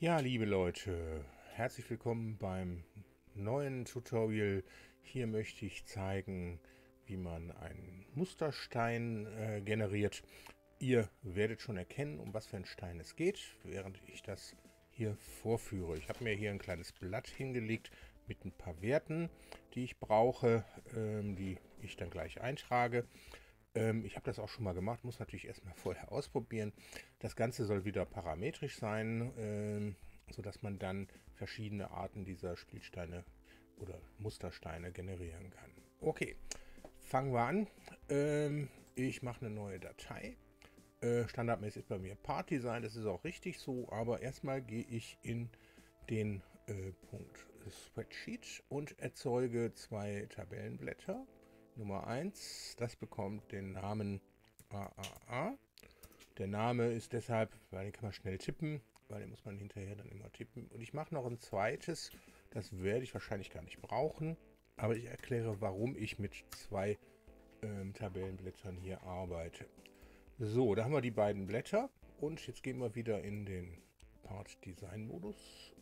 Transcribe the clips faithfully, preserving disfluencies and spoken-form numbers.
Ja, liebe Leute, herzlich willkommen beim neuen Tutorial. Hier möchte ich zeigen, wie man einen Musterstein äh, generiert. Ihr werdet schon erkennen, um was für einen Stein es geht, während ich das hier vorführe. Ich habe mir hier ein kleines Blatt hingelegt mit ein paar Werten, die ich brauche, ähm, die ich dann gleich eintrage. Ähm, ich habe das auch schon mal gemacht, muss natürlich erstmal vorher ausprobieren. Das Ganze soll wieder parametrisch sein, ähm, sodass man dann verschiedene Arten dieser Spielsteine oder Mustersteine generieren kann. Okay, fangen wir an. Ähm, ich mache eine neue Datei. Äh, standardmäßig ist bei mir Part Design, das ist auch richtig so, aber erstmal gehe ich in den äh, Punkt Spreadsheet und erzeuge zwei Tabellenblätter. Nummer eins, das bekommt den Namen A A A. Der Name ist deshalb, weil den kann man schnell tippen, weil den muss man hinterher dann immer tippen. Und ich mache noch ein zweites, das werde ich wahrscheinlich gar nicht brauchen, aber ich erkläre, warum ich mit zwei ähm, Tabellenblättern hier arbeite. So, da haben wir die beiden Blätter und jetzt gehen wir wieder in den Part Design Modus.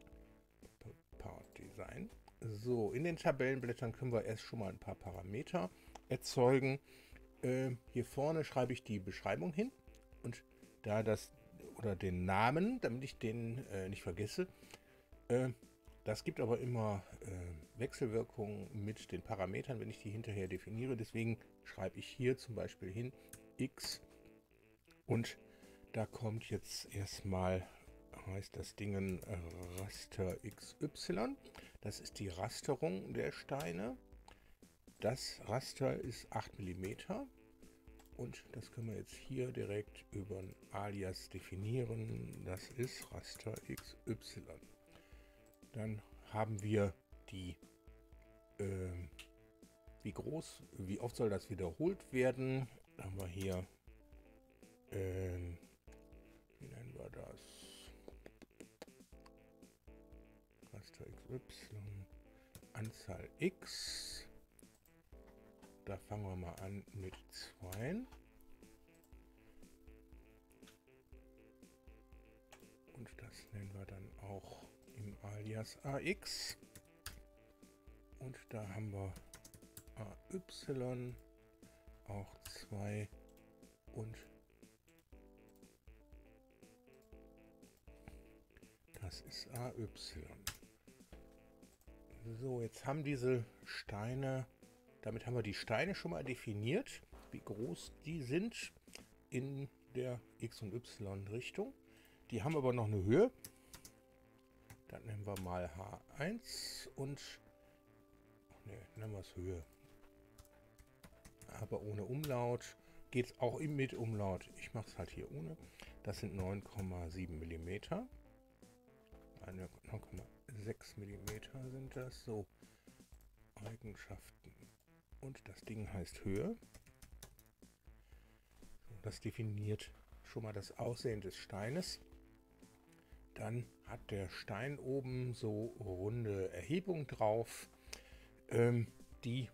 Part Design. So, in den Tabellenblättern können wir erst schon mal ein paar Parameter erzeugen. Äh, hier vorne schreibe ich die Beschreibung hin und da das oder den Namen, damit ich den äh, nicht vergesse. Äh, das gibt aber immer äh, Wechselwirkungen mit den Parametern, wenn ich die hinterher definiere. Deswegen schreibe ich hier zum Beispiel hin x und da kommt jetzt erstmal, heißt das Ding äh, Raster X Y. Das ist die Rasterung der Steine. Das Raster ist acht Millimeter. Und das können wir jetzt hier direkt über ein Alias definieren. Das ist Raster X Y. Dann haben wir die, äh, wie groß, wie oft soll das wiederholt werden. Da haben wir hier, äh, wie nennen wir das? Raster X Y, Anzahl X. Da fangen wir mal an mit zwei. Und das nennen wir dann auch im Alias A X. Und da haben wir A Y auch zwei und das ist A Y. So, jetzt haben diese Steine, damit haben wir die Steine schon mal definiert, wie groß die sind in der X- und Y-Richtung. Die haben aber noch eine Höhe. Dann nehmen wir mal H eins und ne, nennen wir es Höhe. Aber ohne Umlaut. Geht es auch mit Umlaut. Ich mache es halt hier ohne. Das sind neun Komma sieben Millimeter. neun Komma sechs Millimeter sind das. So, Eigenschaften. Und das Ding heißt Höhe. So, das definiert schon mal das Aussehen des Steines. Dann hat der Stein oben so runde Erhebung drauf. Ähm, die,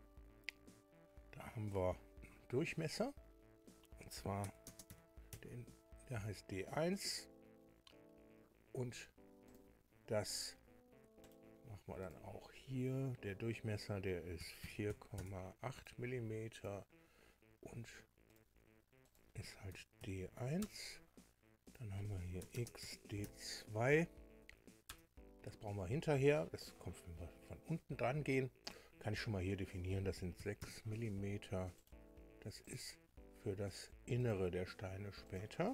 da haben wir Durchmesser. Und zwar, den, der heißt D eins. Und das machen wir dann auch hier. Der Durchmesser, der ist vier Komma acht Millimeter und ist halt D eins. Dann haben wir hier X D zwei. Das brauchen wir hinterher. Das kommt, wenn wir von unten dran gehen. Kann ich schon mal hier definieren. Das sind sechs Millimeter. Das ist für das Innere der Steine später.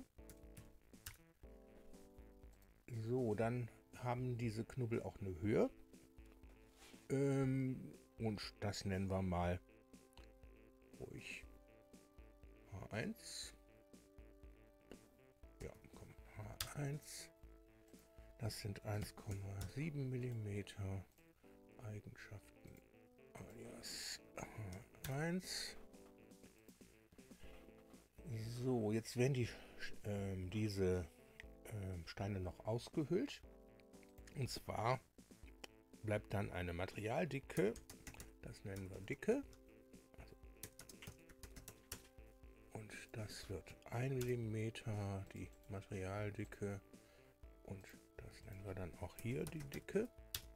So, dann haben diese Knubbel auch eine Höhe. Ähm, und das nennen wir mal ruhig H eins. Ja, komm, H eins. Das sind eins Komma sieben Millimeter. Eigenschaften alias H eins. So, jetzt werden die, äh, diese äh, Steine noch ausgehöhlt. Und zwar bleibt dann eine Materialdicke, das nennen wir Dicke. Also, und das wird ein Millimeter, die Materialdicke. Und das nennen wir dann auch hier die Dicke.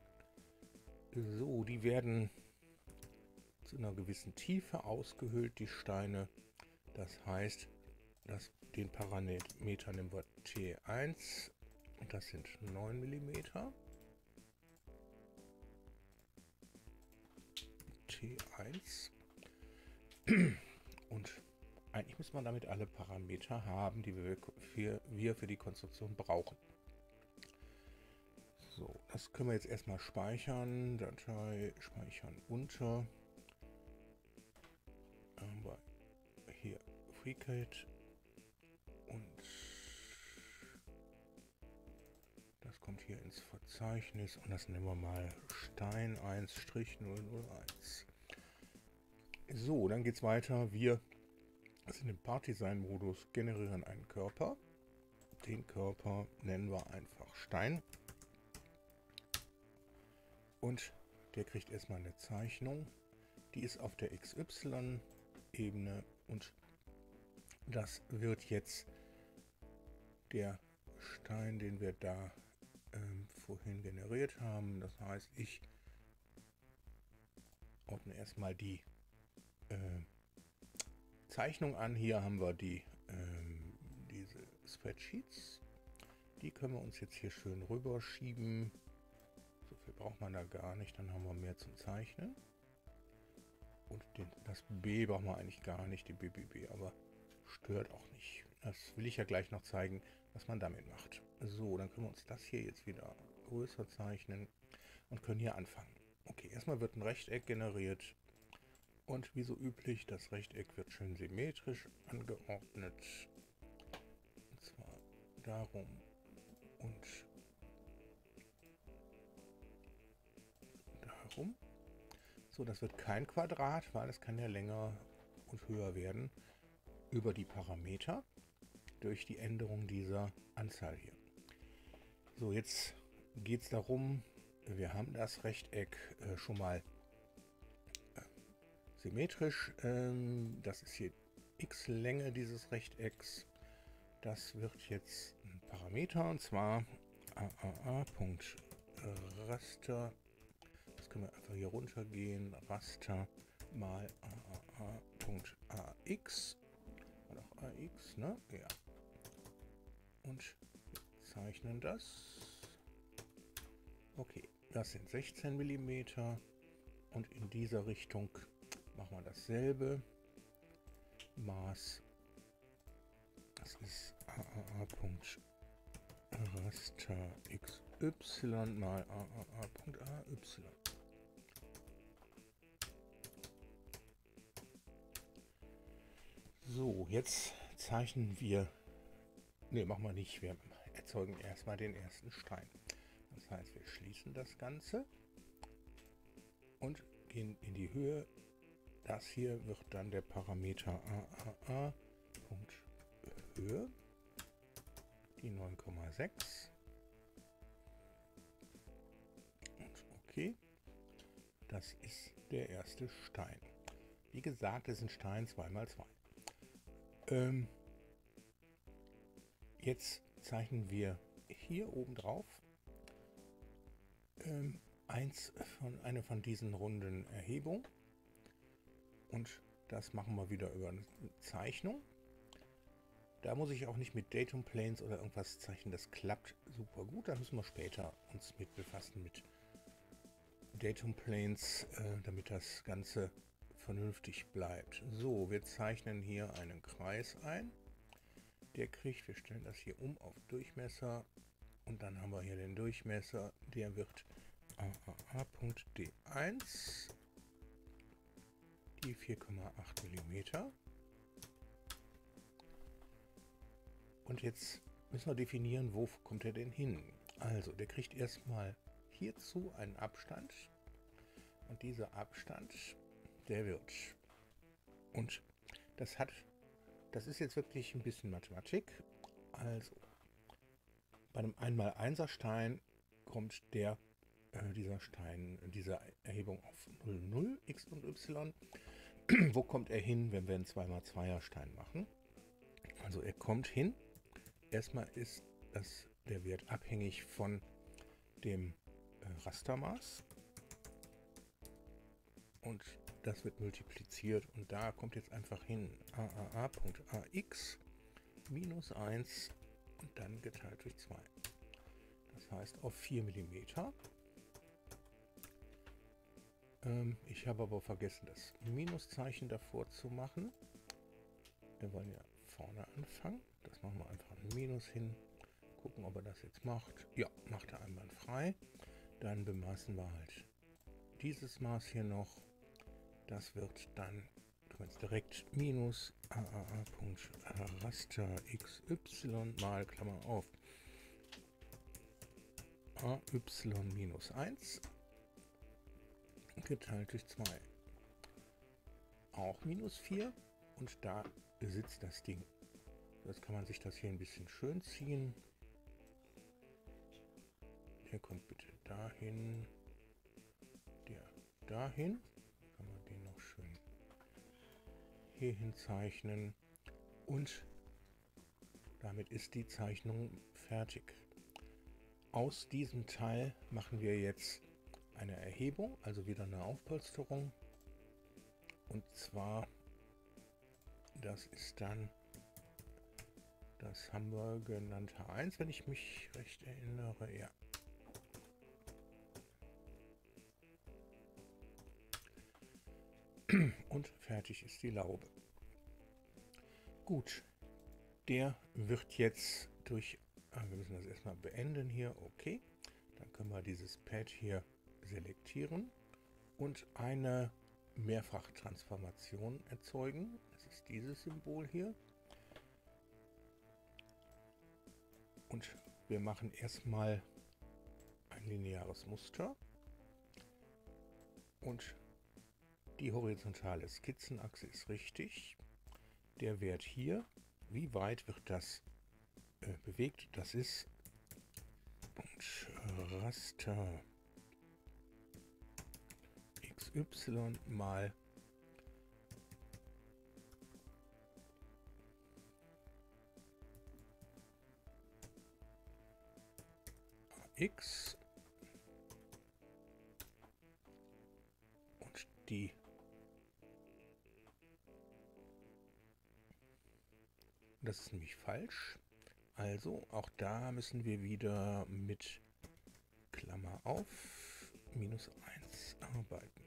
So, die werden zu einer gewissen Tiefe ausgehöhlt, die Steine. Das heißt, dass den Parameter nehmen wir T eins. Und das sind neun Millimeter. T eins. Und eigentlich muss man damit alle Parameter haben, die wir für, wir für die Konstruktion brauchen. So, das können wir jetzt erstmal speichern. Datei speichern unter. Haben wir hier FreeCAD. Und das kommt hier ins Verzeichnis. Und das nennen wir mal Stein eins null null eins. So, dann geht es weiter. Wir sind im Part-Design-Modus, generieren einen Körper. Den Körper nennen wir einfach Stein. Und der kriegt erstmal eine Zeichnung. Die ist auf der X Y-Ebene und das wird jetzt der Stein, den wir da ähm, vorhin generiert haben. Das heißt, ich ordne erstmal die äh, Zeichnung an. Hier haben wir die ähm, diese Spreadsheets. Die können wir uns jetzt hier schön rüberschieben. So viel braucht man da gar nicht, dann haben wir mehr zum Zeichnen. Und den, das B brauchen wir eigentlich gar nicht, die B B B, aber stört auch nicht. Das will ich ja gleich noch zeigen, was man damit macht. So, dann können wir uns das hier jetzt wieder größer zeichnen und können hier anfangen. Okay, erstmal wird ein Rechteck generiert. Und wie so üblich, das Rechteck wird schön symmetrisch angeordnet. Und zwar darum und darum. So, das wird kein Quadrat, weil es kann ja länger und höher werden über die Parameter durch die Änderung dieser Anzahl hier. So, jetzt geht es darum, wir haben das Rechteck äh, schon mal äh, symmetrisch. Ähm, das ist hier x-Länge dieses Rechtecks. Das wird jetzt ein Parameter, und zwar aa.raster. Das können wir einfach hier runtergehen. Raster mal aa.ax. Oder auch ax, ne? Ja. Und zeichnen das. Okay, das sind sechzehn Millimeter. Und in dieser Richtung machen wir dasselbe. Maß. Das ist aa.raster xy mal aa.ay. So, jetzt zeichnen wir, ne, machen wir nicht, wir erzeugen erstmal den ersten Stein. Das heißt, wir schließen das Ganze und gehen in die Höhe. Das hier wird dann der Parameter aa.Höhe, die neun Komma sechs. Und okay, das ist der erste Stein. Wie gesagt, es ist ein Stein zwei mal zwei. Ähm, jetzt zeichnen wir hier oben drauf ähm, eins von, eine von diesen runden Erhebungen. Und das machen wir wieder über eine Zeichnung. Da muss ich auch nicht mit Datum Planes oder irgendwas zeichnen. Das klappt super gut. Da müssen wir später uns mit befassen mit Datum Planes, äh, damit das Ganze vernünftig bleibt. So, wir zeichnen hier einen Kreis ein. Der kriegt, wir stellen das hier um auf Durchmesser. Und dann haben wir hier den Durchmesser. Der wird aa.d eins. Die vier Komma acht Millimeter. Und jetzt müssen wir definieren, wo kommt er denn hin. Also, der kriegt erstmal hierzu einen Abstand. Und dieser Abstand, der wird. Und das hat, das ist jetzt wirklich ein bisschen Mathematik. Also, bei einem eins mal eins Stein kommt der, äh, dieser Stein, diese Erhebung auf null, null, x und y. Wo kommt er hin, wenn wir einen zwei mal zwei Stein machen? Also er kommt hin. Erstmal ist das der Wert abhängig von dem äh, Rastermaß. Und das wird multipliziert und da kommt jetzt einfach hin aaa.ax minus eins und dann geteilt durch zwei. Das heißt auf vier Millimeter. Ähm, ich habe aber vergessen, das Minuszeichen davor zu machen. Wir wollen ja vorne anfangen. Das machen wir einfach ein Minus hin. Gucken, ob er das jetzt macht. Ja, macht er einwandfrei. Dann bemaßen wir halt dieses Maß hier noch. Das wird dann, du kannst direkt minus aaa.raster xy mal Klammer auf ay minus eins geteilt durch zwei. Auch minus vier und da sitzt das Ding. Jetzt kann man sich das hier ein bisschen schön ziehen. Der kommt bitte dahin. Der dahin. Kann man den noch schön hier hinzeichnen. Und damit ist die Zeichnung fertig. Aus diesem Teil machen wir jetzt eine Erhebung, also wieder eine Aufpolsterung. Und zwar, das ist dann, das haben wir genannt H eins, wenn ich mich recht erinnere. Ja. Und fertig ist die Laube. Gut, der wird jetzt durch, ah, wir müssen das erstmal beenden hier, okay. Dann können wir dieses Pad hier selektieren und eine Mehrfachtransformation erzeugen. Das ist dieses Symbol hier. Und wir machen erstmal ein lineares Muster und die horizontale Skizzenachse ist richtig. Der Wert hier, wie weit wird das äh, bewegt? Das ist Raster xy mal x und die das ist nämlich falsch. Also auch da müssen wir wieder mit Klammer auf minus eins arbeiten.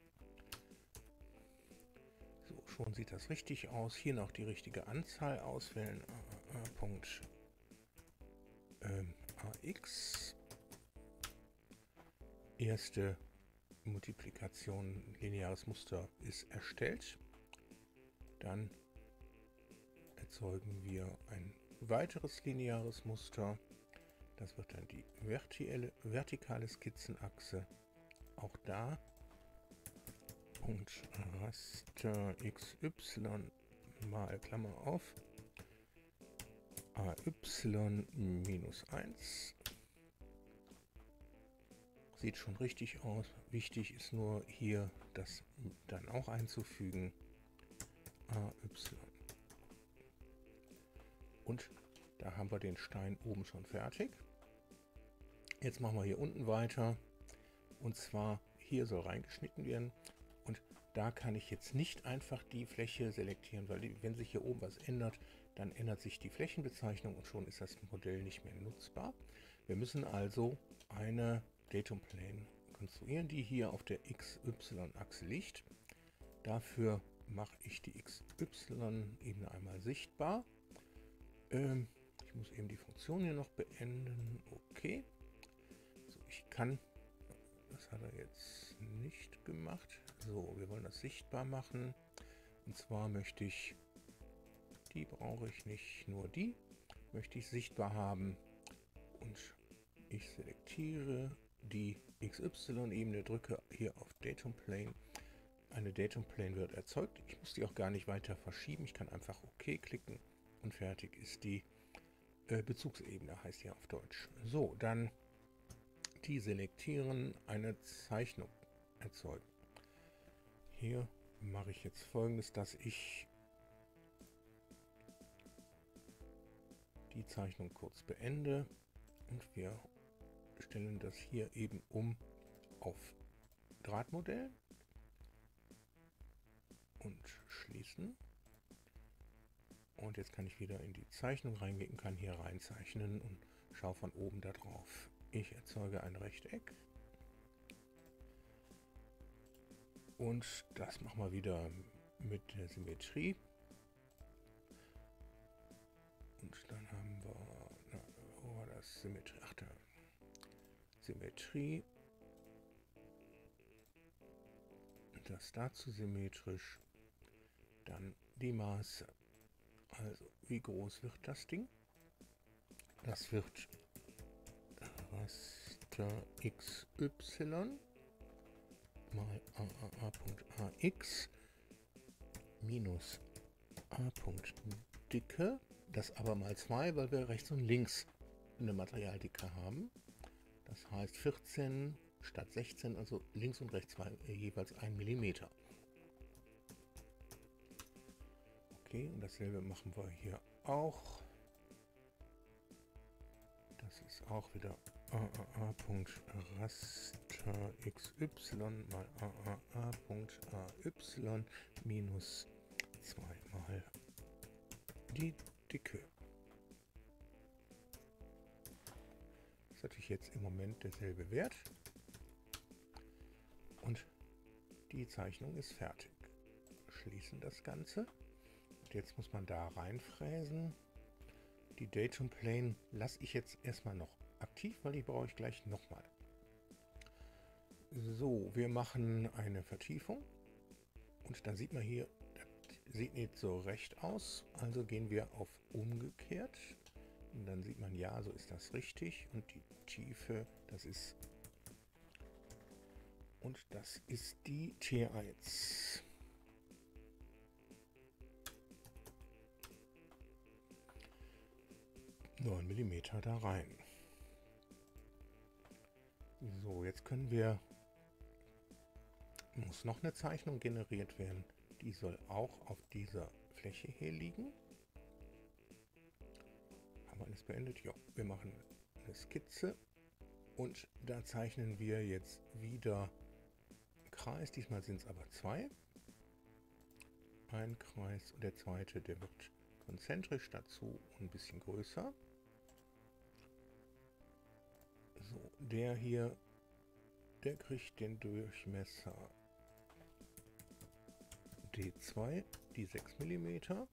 So, schon sieht das richtig aus. Hier noch die richtige Anzahl auswählen. Punkt ähm, ax. Erste Multiplikation, lineares Muster ist erstellt. Dann erzeugen wir ein weiteres lineares Muster. Das wird dann die vertikale, vertikale Skizzenachse. Auch da Punkt Raster xy mal Klammer auf ay minus eins. Sieht schon richtig aus. Wichtig ist nur hier das dann auch einzufügen. A Y. Und da haben wir den Stein oben schon fertig. Jetzt machen wir hier unten weiter. Und zwar hier soll reingeschnitten werden. Und da kann ich jetzt nicht einfach die Fläche selektieren, weil die, wenn sich hier oben was ändert, dann ändert sich die Flächenbezeichnung und schon ist das Modell nicht mehr nutzbar. Wir müssen also eine Datum Plane konstruieren, die hier auf der X Y-Achse liegt. Dafür mache ich die X Y-Ebene einmal sichtbar. Ähm, ich muss eben die Funktion hier noch beenden. Okay. So, ich kann, das hat er jetzt nicht gemacht. So, wir wollen das sichtbar machen. Und zwar möchte ich, die brauche ich nicht, nur die möchte ich sichtbar haben. Und ich selektiere die X Y-Ebene, drücke hier auf Datum Plane. Eine Datum Plane wird erzeugt. Ich muss die auch gar nicht weiter verschieben. Ich kann einfach OK klicken und fertig ist die äh, Bezugsebene, heißt hier auf Deutsch. So, dann die selektieren, eine Zeichnung erzeugen. Hier mache ich jetzt Folgendes, dass ich die Zeichnung kurz beende. Und wir stellen das hier eben um auf Drahtmodell und schließen. Und jetzt kann ich wieder in die Zeichnung reingehen, kann hier reinzeichnen und schaue von oben da drauf. Ich erzeuge ein Rechteck. Und das machen wir wieder mit der Symmetrie. Und dann haben wir, na, wo war das? Symmetrie, ach da, Symmetrie. Das dazu symmetrisch. Dann die Maße. Also, wie groß wird das Ding? Das wird Raster X Y mal A A A.ax minus A.dicke, das aber mal zwei, weil wir rechts und links eine Materialdicke haben. Das heißt vierzehn statt sechzehn, also links und rechts zwei, äh, jeweils ein Millimeter. Okay, und dasselbe machen wir hier auch. Das ist auch wieder A A A.raster X Y mal A A A.ay minus zwei mal die Dicke. Das ist natürlich jetzt im Moment derselbe Wert. Und die Zeichnung ist fertig. Schließen das Ganze. Und jetzt muss man da reinfräsen. Die Datum Plane lasse ich jetzt erstmal noch aktiv, weil die brauche ich gleich nochmal. So, wir machen eine Vertiefung. Und dann sieht man hier, das sieht nicht so recht aus. Also gehen wir auf umgekehrt. Und dann sieht man, ja, so ist das richtig. Und die Tiefe, das ist... Und das ist die T eins. neun Millimeter da rein. So, jetzt können wir... Muss noch eine Zeichnung generiert werden. Die soll auch auf dieser Fläche hier liegen. Haben wir alles beendet? Ja, wir machen eine Skizze. Und da zeichnen wir jetzt wieder Kreis. Diesmal sind es aber zwei. Ein Kreis und der zweite, der wird konzentrisch dazu ein bisschen größer. So, der hier, der kriegt den Durchmesser D zwei, die sechs Millimeter.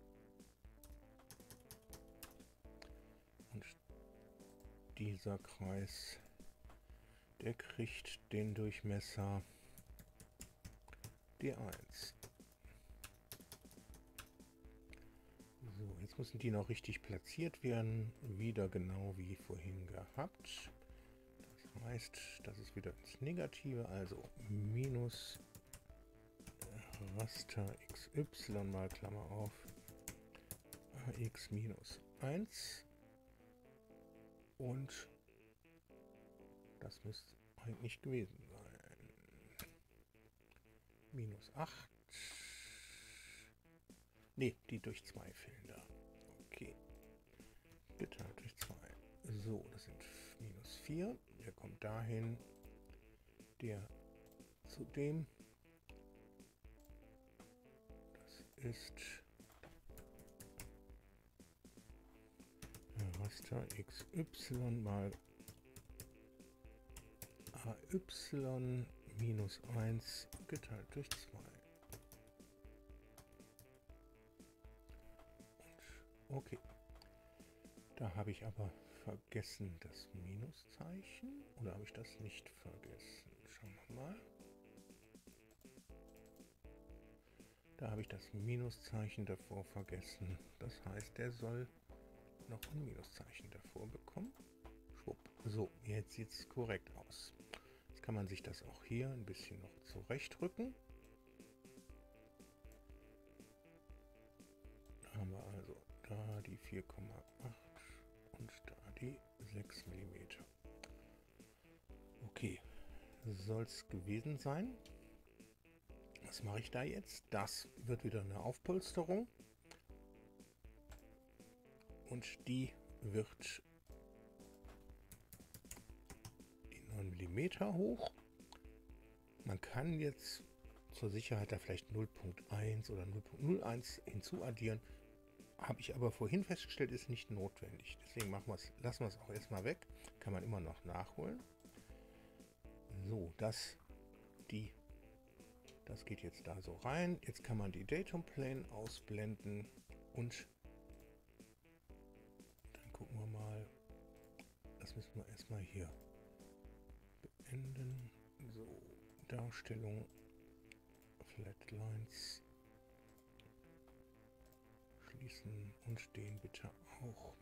Und dieser Kreis, der kriegt den Durchmesser D eins. So, jetzt müssen die noch richtig platziert werden, wieder genau wie vorhin gehabt. Das heißt, das ist wieder ins Negative, also minus Raster X Y mal Klammer auf Ax minus eins und das müsste eigentlich gewesen sein. Minus acht. Ne, die durch zwei fehlen da. Okay. Geteilt durch zwei. So, das sind minus vier. Der kommt dahin. Der zu dem. Das ist Raster X Y mal A Y minus eins geteilt durch zwei. Okay, da habe ich aber vergessen das Minuszeichen, oder habe ich das nicht vergessen? Schauen wir mal. Da habe ich das Minuszeichen davor vergessen. Das heißt, der soll noch ein Minuszeichen davor bekommen. Schwupp. So, jetzt sieht es korrekt aus. Jetzt kann man sich das auch hier ein bisschen noch zurechtrücken. Da haben wir also da die vier Komma acht und da die sechs Millimeter. Okay, soll es gewesen sein. Was mache ich da jetzt? Das wird wieder eine Aufpolsterung. Und die wird neun Millimeter hoch. Man kann jetzt zur Sicherheit da vielleicht null Punkt eins oder null Punkt null eins hinzuaddieren. Habe ich aber vorhin festgestellt, ist nicht notwendig. Deswegen machen wir's, lassen wir es auch erstmal weg. Kann man immer noch nachholen. So, das, die, das geht jetzt da so rein. Jetzt kann man die Datum Plane ausblenden und dann gucken wir mal. Das müssen wir erstmal hier beenden. So, Darstellung, Flatlines schließen und den bitte auch.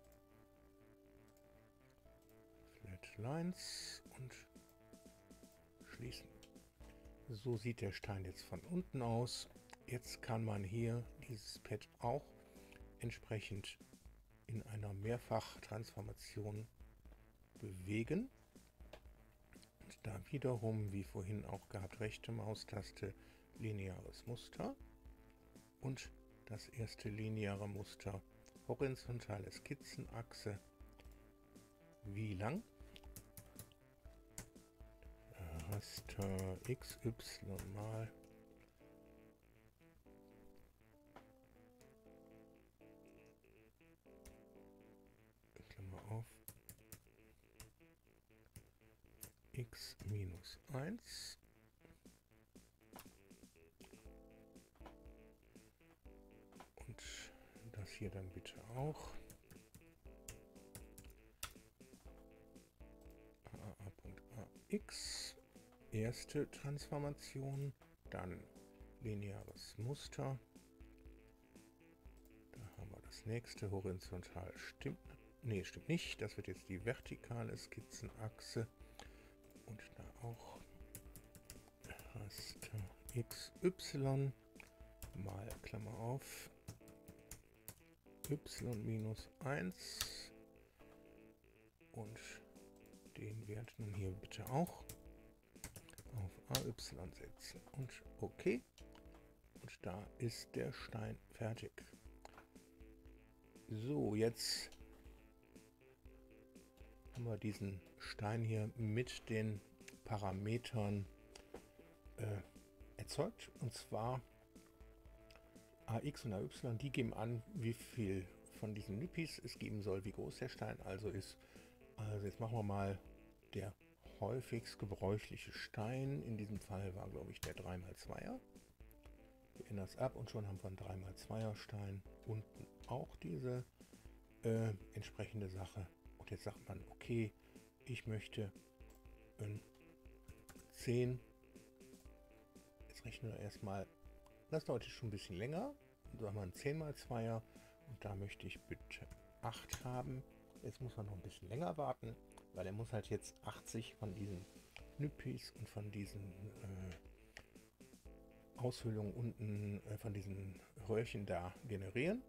Flatlines und schließen. So sieht der Stein jetzt von unten aus. Jetzt kann man hier dieses Pad auch entsprechend in einer Mehrfach-Transformation bewegen. Und da wiederum, wie vorhin auch gehabt, rechte Maustaste, lineares Muster. Und das erste lineare Muster, horizontale Skizzenachse. Wie lang? Raster X Y mal Klammer auf x minus eins und das hier dann bitte auch. A.ax, erste Transformation, dann lineares Muster. Da haben wir das nächste, horizontal stimmt, nee, stimmt nicht. Das wird jetzt die vertikale Skizzenachse und da auch Raster X Y mal Klammer auf y minus eins und den Wert nun hier bitte auch auf A Y setzen und OK. Und da ist der Stein fertig. So, jetzt haben wir diesen Stein hier mit den Parametern äh, erzeugt. Und zwar Ax und Ay, die geben an, wie viel von diesen Nipis es geben soll, wie groß der Stein also ist. Also jetzt machen wir mal der häufigst gebräuchliche Stein. In diesem Fall war, glaube ich, der drei mal zweier. Wir ändern das ab und schon haben wir einen drei mal zweier Stein. Unten auch diese äh, entsprechende Sache. Und jetzt sagt man, okay, ich möchte ein zehn. Jetzt rechnen wir erstmal. Das dauert jetzt schon ein bisschen länger. Da haben wir einen zehn mal zweier. Und da möchte ich bitte acht haben. Jetzt muss man noch ein bisschen länger warten, weil er muss halt jetzt achtzig von diesen Nipis und von diesen äh, Aushöhlungen unten, äh, von diesen Röhrchen da generieren.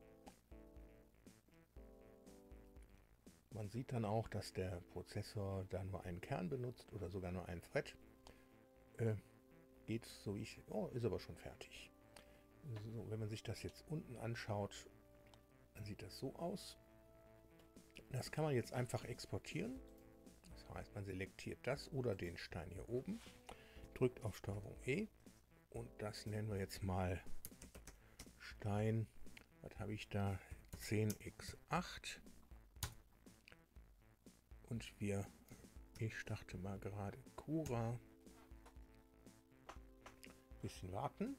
Man sieht dann auch, dass der Prozessor da nur einen Kern benutzt oder sogar nur ein Thread. Äh, geht so wie ich... Oh, ist aber schon fertig. So, wenn man sich das jetzt unten anschaut, dann sieht das so aus. Das kann man jetzt einfach exportieren. Das heißt, man selektiert das oder den Stein hier oben, drückt auf Steuerung E und das nennen wir jetzt mal Stein. Was habe ich da? zehn mal acht. Und wir, ich starte mal gerade Cura. Bisschen warten.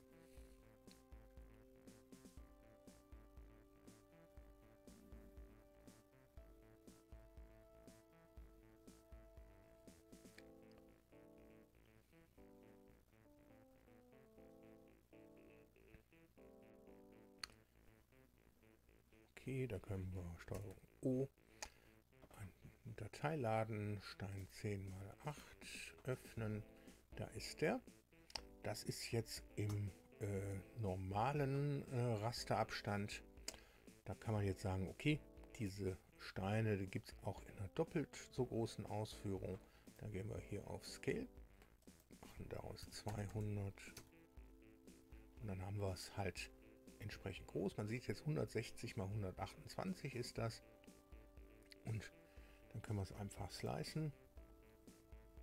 Okay, da können wir Steuerung O, eine Datei laden, Stein zehn mal acht öffnen. Da ist der. Das ist jetzt im äh, normalen äh, Rasterabstand. Da kann man jetzt sagen, okay, diese Steine, die gibt es auch in einer doppelt so großen Ausführung. Da gehen wir hier auf Scale, machen daraus zweihundert und dann haben wir es halt entsprechend groß. Man sieht jetzt hundertsechzig mal hundertachtundzwanzig ist das. Und dann können wir es einfach slicen.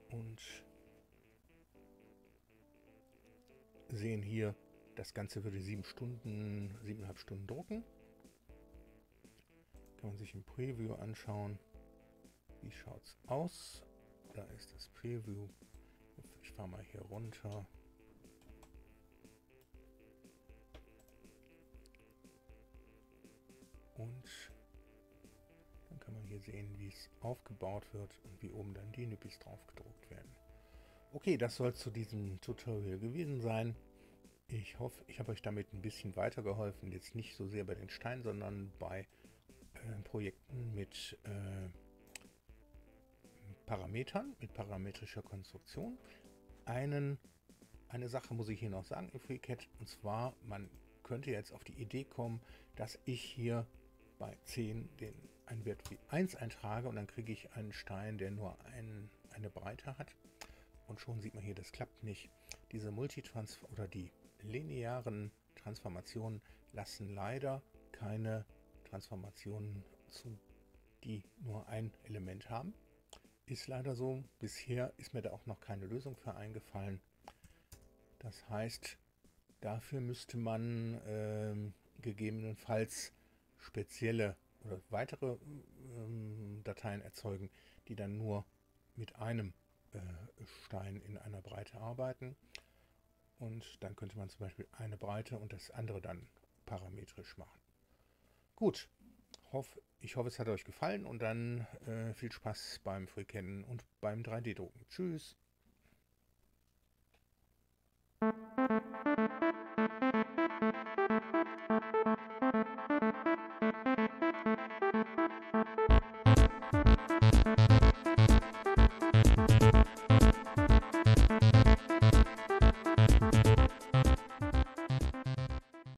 und sehen hier, das Ganze würde sieben Stunden, siebeneinhalb Stunden drucken. Kann man sich im Preview anschauen. Wie schaut es aus? Da ist das Preview. Ich fahre mal hier runter. Und dann kann man hier sehen, wie es aufgebaut wird und wie oben dann die Nippis drauf gedruckt werden. Okay, das soll es zu diesem Tutorial gewesen sein. Ich hoffe, ich habe euch damit ein bisschen weitergeholfen. Jetzt nicht so sehr bei den Steinen, sondern bei äh, Projekten mit äh, Parametern, mit parametrischer Konstruktion. Einen, eine Sache muss ich hier noch sagen im FreeCAD, und zwar, man könnte jetzt auf die Idee kommen, dass ich hier bei zehn den einen Wert wie eins eintrage und dann kriege ich einen Stein, der nur ein, eine Breite hat. Und schon sieht man hier, das klappt nicht. Diese Multitransfer oder die linearen Transformationen lassen leider keine Transformationen zu, die nur ein Element haben. Ist leider so. Bisher ist mir da auch noch keine Lösung für eingefallen. Das heißt, dafür müsste man äh, gegebenenfalls spezielle oder weitere äh, Dateien erzeugen, die dann nur mit einem äh, Stein in einer Breite arbeiten. Und dann könnte man zum Beispiel eine Breite und das andere dann parametrisch machen. Gut, hoff, ich hoffe, es hat euch gefallen und dann äh, viel Spaß beim FreeCAD und beim drei D Drucken. Tschüss!